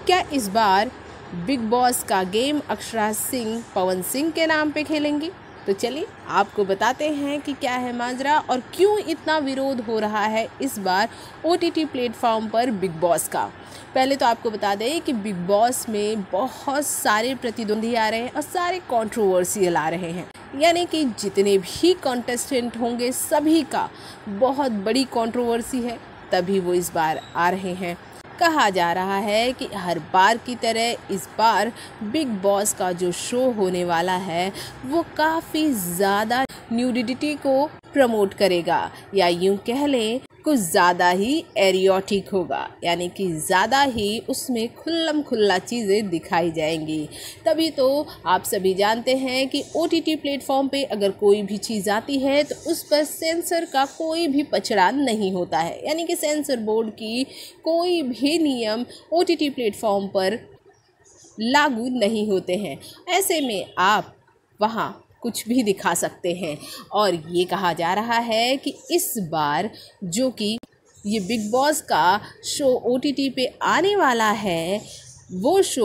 क्या इस बार बिग बॉस का गेम अक्षरा सिंह पवन सिंह के नाम पे खेलेंगी? तो चलिए आपको बताते हैं कि क्या है माजरा और क्यों इतना विरोध हो रहा है इस बार OTT प्लेटफॉर्म पर बिग बॉस का। पहले तो आपको बता दें कि बिग बॉस में बहुत सारे प्रतिद्वंदी आ रहे हैं और सारे कंट्रोवर्शियल आ रहे हैं, यानी कि जितने भी कॉन्टेस्टेंट होंगे सभी का बहुत बड़ी कंट्रोवर्सी है, तभी वो इस बार आ रहे हैं। कहा जा रहा है कि हर बार की तरह इस बार बिग बॉस का जो शो होने वाला है वो काफ़ी ज़्यादा न्यूडिटी को प्रमोट करेगा, या यूं कह लें कुछ ज़्यादा ही एरियोटिक होगा, यानी कि ज़्यादा ही उसमें खुल्लम खुल्ला चीज़ें दिखाई जाएंगी। तभी तो आप सभी जानते हैं कि OTT प्लेटफॉर्म पे अगर कोई भी चीज़ आती है तो उस पर सेंसर का कोई भी पचड़ा नहीं होता है, यानी कि सेंसर बोर्ड की कोई भी नियम OTT प्लेटफॉर्म पर लागू नहीं होते हैं। ऐसे में आप वहाँ कुछ भी दिखा सकते हैं। और ये कहा जा रहा है कि इस बार जो कि ये बिग बॉस का शो OTT पे आने वाला है वो शो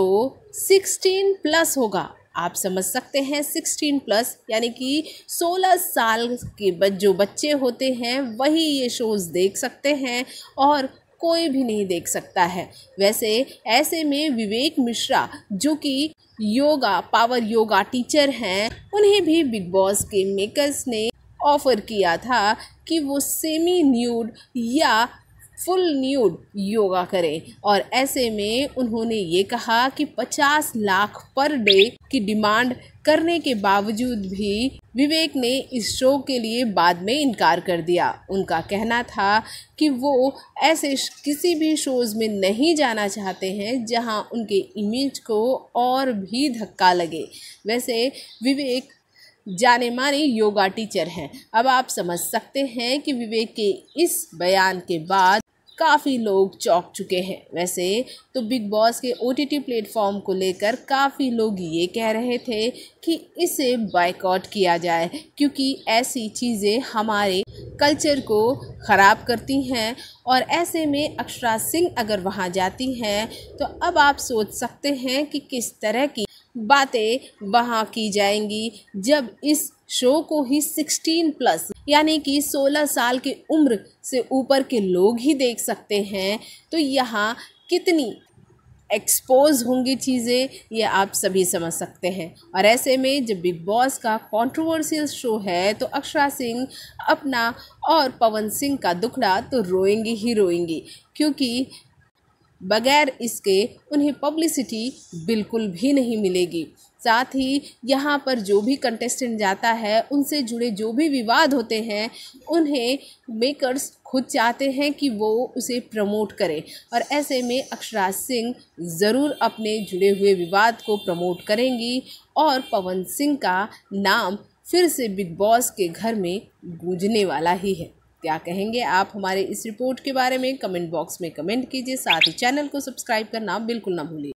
16+ होगा। आप समझ सकते हैं 16+, यानी कि 16 साल के जो बच्चे होते हैं वही ये शोज़ देख सकते हैं और कोई भी नहीं देख सकता है। वैसे ऐसे में विवेक मिश्रा जो कि पावर योगा टीचर हैं, उन्हें भी बिग बॉस के मेकर्स ने ऑफ़र किया था कि वो सेमी न्यूड या फुल न्यूड योगा करें, और ऐसे में उन्होंने ये कहा कि 50 लाख पर डे की डिमांड करने के बावजूद भी विवेक ने इस शो के लिए बाद में इनकार कर दिया। उनका कहना था कि वो ऐसे किसी भी शोज़ में नहीं जाना चाहते हैं जहां उनके इमेज को और भी धक्का लगे। वैसे विवेक जाने माने योगा टीचर हैं। अब आप समझ सकते हैं कि विवेक के इस बयान के बाद काफ़ी लोग चौंक चुके हैं। वैसे तो बिग बॉस के OTT प्लेटफॉर्म को लेकर काफ़ी लोग ये कह रहे थे कि इसे बायकॉट किया जाए, क्योंकि ऐसी चीज़ें हमारे कल्चर को ख़राब करती हैं। और ऐसे में अक्षरा सिंह अगर वहाँ जाती हैं तो अब आप सोच सकते हैं कि किस तरह की बातें वहाँ की जाएंगी जब इस शो को ही 16+ यानी कि 16 साल की उम्र से ऊपर के लोग ही देख सकते हैं। तो यहाँ कितनी एक्सपोज होंगी चीज़ें, ये आप सभी समझ सकते हैं। और ऐसे में जब बिग बॉस का कंट्रोवर्शियल शो है तो अक्षरा सिंह अपना और पवन सिंह का दुखड़ा तो रोएंगी ही रोएंगी, क्योंकि बगैर इसके उन्हें पब्लिसिटी बिल्कुल भी नहीं मिलेगी। साथ ही यहाँ पर जो भी कंटेस्टेंट जाता है उनसे जुड़े जो भी विवाद होते हैं उन्हें मेकर्स खुद चाहते हैं कि वो उसे प्रमोट करें, और ऐसे में अक्षरा सिंह ज़रूर अपने जुड़े हुए विवाद को प्रमोट करेंगी और पवन सिंह का नाम फिर से बिग बॉस के घर में गूंजने वाला ही है। क्या कहेंगे आप हमारे इस रिपोर्ट के बारे में? कमेंट बॉक्स में कमेंट कीजिए। साथ ही चैनल को सब्सक्राइब करना बिल्कुल ना भूलिए।